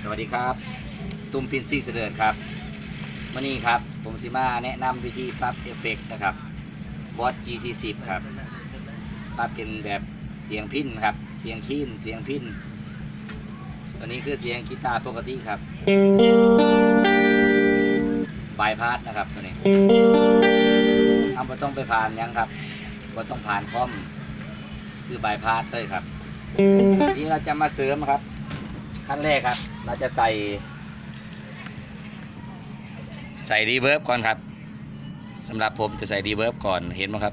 สวัสดีครับตุ้มพินซี่เสด็จครับวันนี้ครับผมสิมาแนะนำวิธีปรับเอฟเฟกต์นะครับบอส GT10 ครับปรับเป็นแบบเสียงพินครับเสียงคีนเสียงพินตัวนี้คือเสียงกีตาร์ปกติครับบายพาสนะครับตัวนี้ทำไม่ต้องไปผ่านยังครับไม่ต้องผ่านคอมคือบายพาสเลยครับนี้เราจะมาเสริมครับขั้นแรกครับเราจะใส่รีเวิร์บก่อนครับสำหรับผมจะใส่รีเวิร์บก่อนเห็นไหมครับ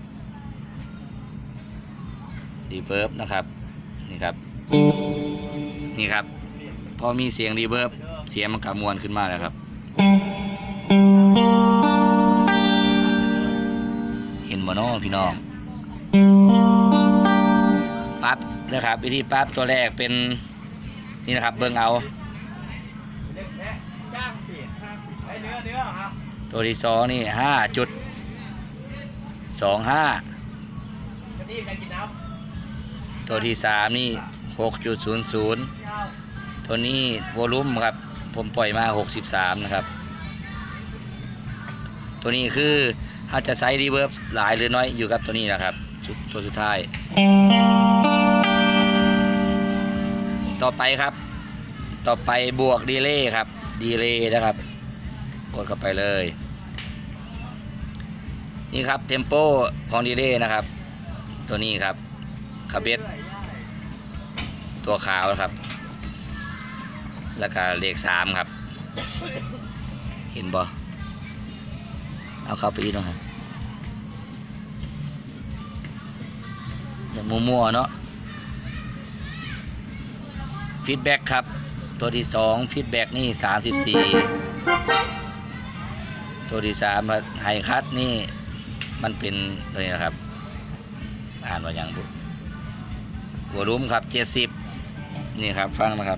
รีเวิร์บนะครับนี่ครับนี่ครับพอมีเสียงรีเวิร์บเสียงมันกระมวลขึ้นมาแล้วครับเห็นบ่น้อพี่น้องปั๊บนะครับวิธีปั๊บตัวแรกเป็นนี่นะครับเบิ่งเอาตัวที่สองนี่5.25ตัวที่สามนี่6.00ตัวนี้วอลลุ่มครับผมปล่อยมา63นะครับตัวนี้คือถ้าจะใช้รีเวิร์บหลายหรือน้อยอยู่กับตัวนี้นะครับตัวสุดท้ายต่อไปครับต่อไปบวกดีเลย์ครับดีเลย์นะครับกดเข้าไปเลยนี่ครับเทมโปของดีเลย์นะครับตัวนี้ครับคาเบสตัวขาวครับแล้วก็เลข3ครับเห็นบ่เอาเข้าไปอีกนะครับอย่ามัวๆเนาะฟีดแบ็กครับตัวที่2ฟีดแบ็กนี่34ตัวที่3ไฮคัทนี่มันเป็นตัวนี้นะครับอ่านว่าอย่างบุวอลลุ่มครับ70นี่ครับฟังนะครับ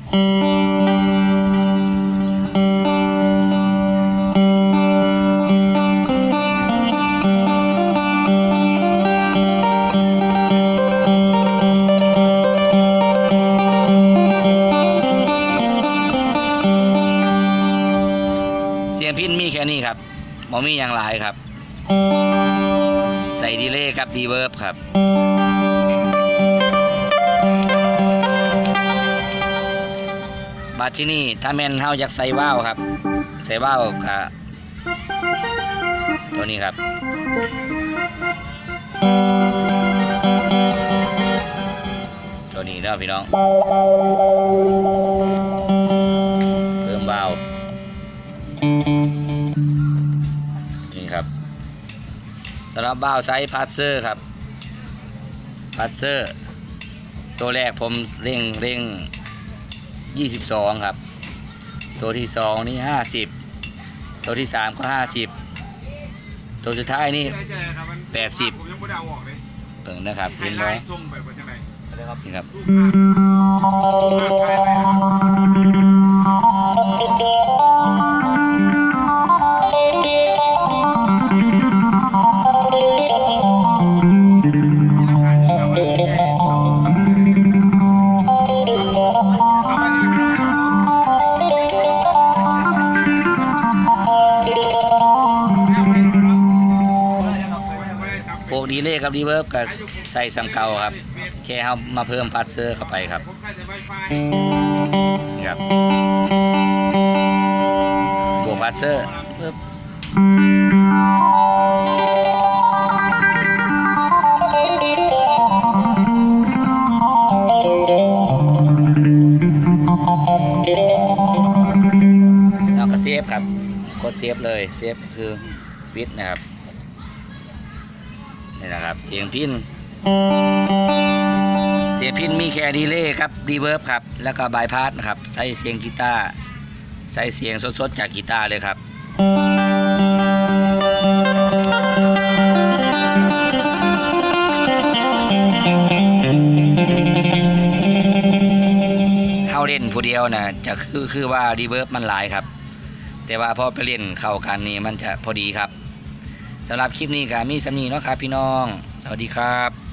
เสียงพินมีแค่นี้ครับบ่มีอย่างไรครับใส่ดีเลย์กับดีเวิร์บครับบัดที่นี่ถ้าแม่นเฮาอยากใส่ว่าวครับใส่ว่าวกับตัวนี้ครับตัวนี้แล้วพี่น้องเพิ่มว่าวนี่ครับสำหรับว่าวไซส์พาสเซอร์ครับพาสเซอร์ตัวแรกผมเร่ง22ครับตัวที่2นี่50ตัวที่3ก็50ตัวสุดท้ายนี่80เปิ่งนะครับเห็นไหมนี่ครับพวกดีเลย์กับรีเวิร์บกับใส่ซ้ำเก่าครับแค่เอามาเพิ่มพาสเซอร์เข้าไปครับนี่ครับบวกพาสเซอร์ปึ๊บแล้วก็เซฟครับกดเซฟเลยเซฟคือปิดนะครับนี่นะครับเสียงพินมีแค่ดีเลย์ครับรีเวิร์บครับแล้วก็บายพาสนะครับใส่เสียงกีตาร์ใส่เสียงสดๆจากกีตาร์เลยครับเฮาเล่นผู้เดียวนะจะคือว่ารีเวิร์บมันหลายครับแต่ว่าพอไปเล่นเข้ากันนี่มันจะพอดีครับสำหรับคลิปนี้ก็มีสำนีเนาะครับพี่น้องสวัสดีครับ